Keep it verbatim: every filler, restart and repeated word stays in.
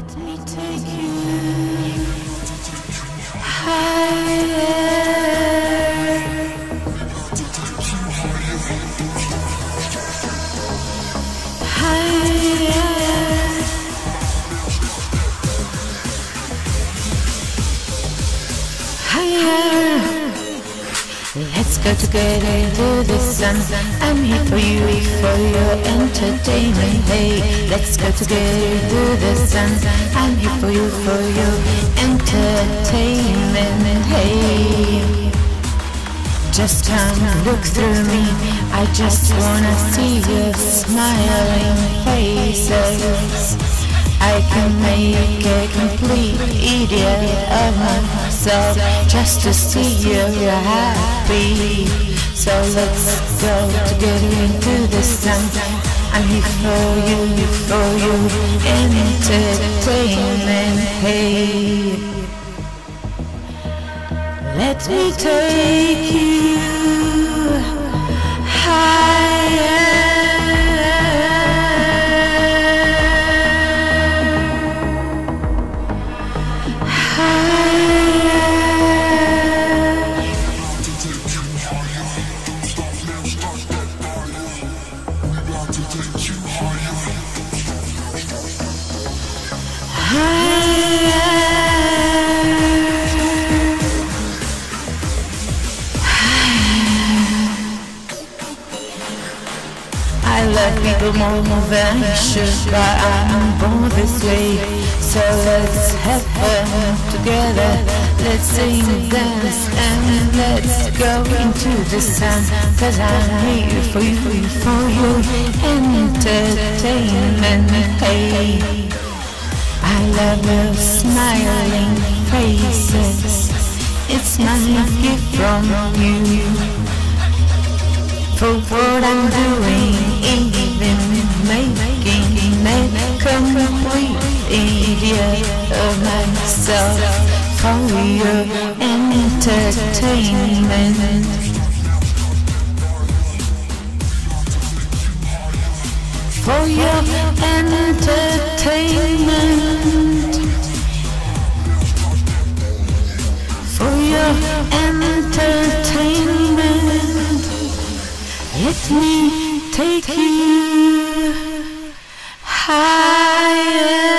Let me take you higher, higher, higher. Let's go together into the sun. I'm here for you, for your entertainment. Hey, let's go together into the sun. I'm here for you, for your entertainment. Hey, just come look through me. I just wanna see your smiling faces. I can make a complete idiot of myself just to see you happy. So let's go together into the sun. I'm here for you, for you, entertainment. Hey, let me take you higher. I love people more, more than I should, but I'm born this way. So let's have fun together. Let's sing, dance, and let's go into the sun. Cause I'm here for you, for your entertainment. Hey, I love your smiling faces. It's my gift from you. For what I'm doing, even making me a complete idiot of myself. For your entertainment, for your entertainment, for your entertainment. Let me take you higher.